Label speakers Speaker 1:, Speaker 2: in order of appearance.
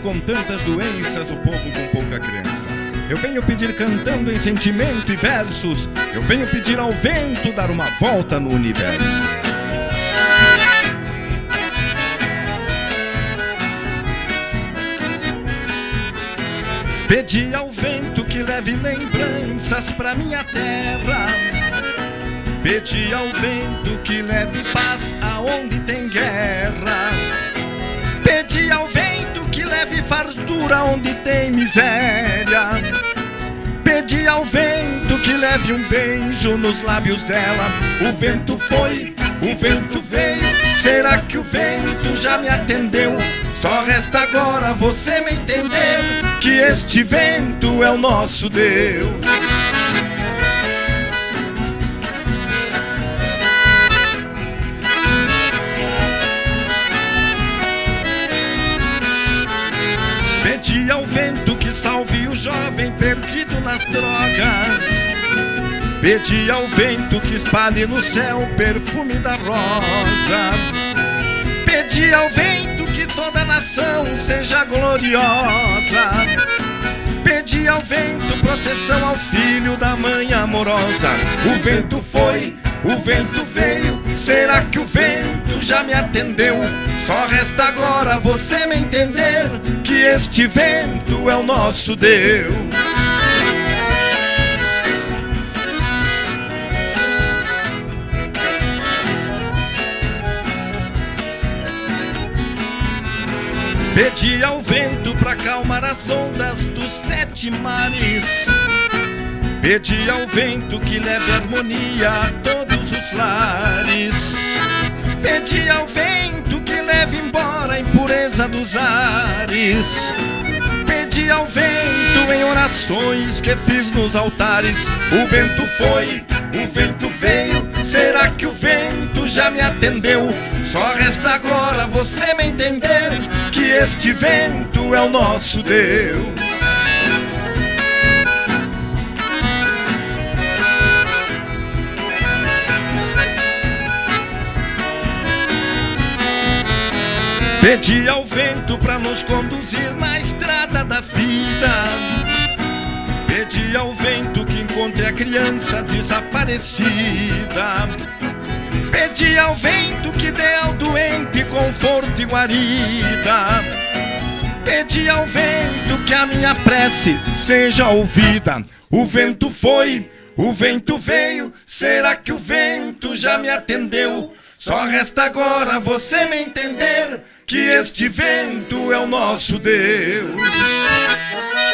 Speaker 1: com tantas doenças, o povo com pouca crença. Eu venho pedir cantando em sentimento e versos. Eu venho pedir ao vento dar uma volta no universo. Pedi ao vento que leve lembranças pra minha terra. Pedi ao vento que leve paz aonde tem guerra. Pedi ao vento que leve fartura onde tem miséria. Pedi ao vento que leve um beijo nos lábios dela. O vento foi, o vento veio. Será que o vento já me atendeu? Só resta agora você me entender que este vento é o nosso Deus. Pedi ao vento que salve o jovem perdido nas drogas. Pedi ao vento que espalhe no céu o perfume da rosa. Pedi ao vento que toda nação seja gloriosa. Pedi ao vento proteção ao filho da mãe amorosa. O vento foi, o vento veio. Será que o vento já me atendeu? Só resta agora você me entender que este vento é o nosso Deus. Pedi ao vento pra acalmar as ondas dos 7 mares. Pedi ao vento que leve harmonia a todos os lares. Pedi ao vento que leve embora a impureza dos ares. Pedi ao vento em orações que fiz nos altares. O vento foi, o vento veio. Será que o vento já me atendeu? Só resta agora você me entender que este vento é o nosso Deus. Pedi ao vento pra nos conduzir na estrada da vida. Pedi ao vento que encontre a criança desaparecida. Pedi ao vento que dê ao doente conforto e guarida. Pedi ao vento que a minha prece seja ouvida. O vento foi, o vento veio. Será que o vento já me atendeu? Só resta agora você me entender que este vento é o nosso Deus.